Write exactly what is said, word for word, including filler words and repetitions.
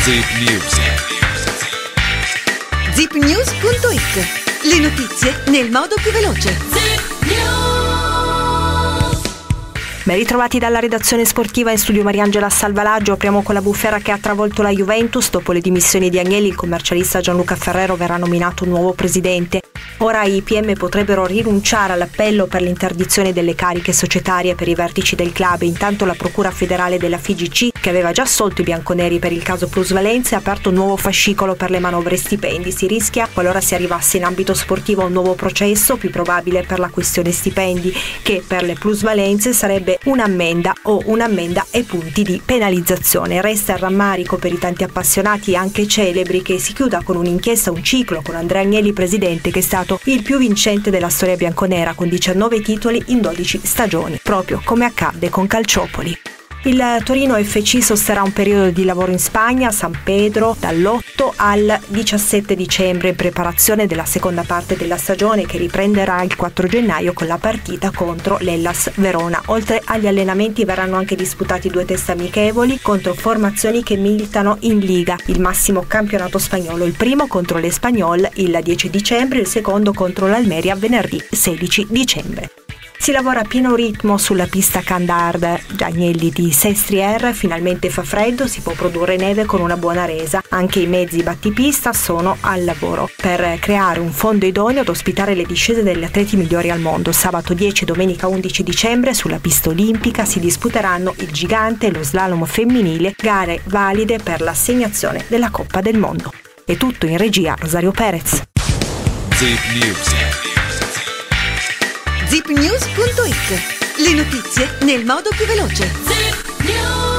Zip News. zip news punto it. Le notizie nel modo più veloce. Zip News. Ben ritrovati dalla redazione sportiva, in studio Mariangela Salvalaggio. Apriamo con la bufera che ha travolto la Juventus. Dopo le dimissioni di Agnelli, il commercialista Gianluca Ferrero verrà nominato nuovo presidente. Ora i P M potrebbero rinunciare all'appello per l'interdizione delle cariche societarie per i vertici del club. Intanto la Procura federale della F I G C, che aveva già assolto i bianconeri per il caso plusvalenze, ha aperto un nuovo fascicolo per le manovre stipendi. Si rischia, qualora si arrivasse in ambito sportivo a un nuovo processo, più probabile per la questione stipendi, che per le plusvalenze sarebbe un'ammenda o un'ammenda e punti di penalizzazione. Resta il rammarico per i tanti appassionati e anche celebri che si chiuda con un'inchiesta, un ciclo con Andrea Agnelli presidente, che è stato il più vincente della storia bianconera con diciannove titoli in dodici stagioni, proprio come accadde con Calciopoli. Il Torino F C sosterrà un periodo di lavoro in Spagna, a San Pedro, dall'otto al diciassette dicembre, in preparazione della seconda parte della stagione che riprenderà il quattro gennaio con la partita contro l'Hellas Verona. Oltre agli allenamenti verranno anche disputati due test amichevoli contro formazioni che militano in Liga, il massimo campionato spagnolo, il primo contro l'Espanyol il dieci dicembre, il secondo contro l'Almeria venerdì sedici dicembre. Si lavora a pieno ritmo sulla pista Candard. Agnelli di Sestriere: finalmente fa freddo, si può produrre neve con una buona resa. Anche i mezzi battipista sono al lavoro per creare un fondo idoneo ad ospitare le discese degli atleti migliori al mondo. Sabato dieci e domenica undici dicembre sulla pista olimpica si disputeranno il gigante e lo slalom femminile, gare valide per l'assegnazione della Coppa del Mondo. È tutto, in regia Rosario Perez. Zip News. zip news punto it. Le notizie nel modo più veloce. Zip News.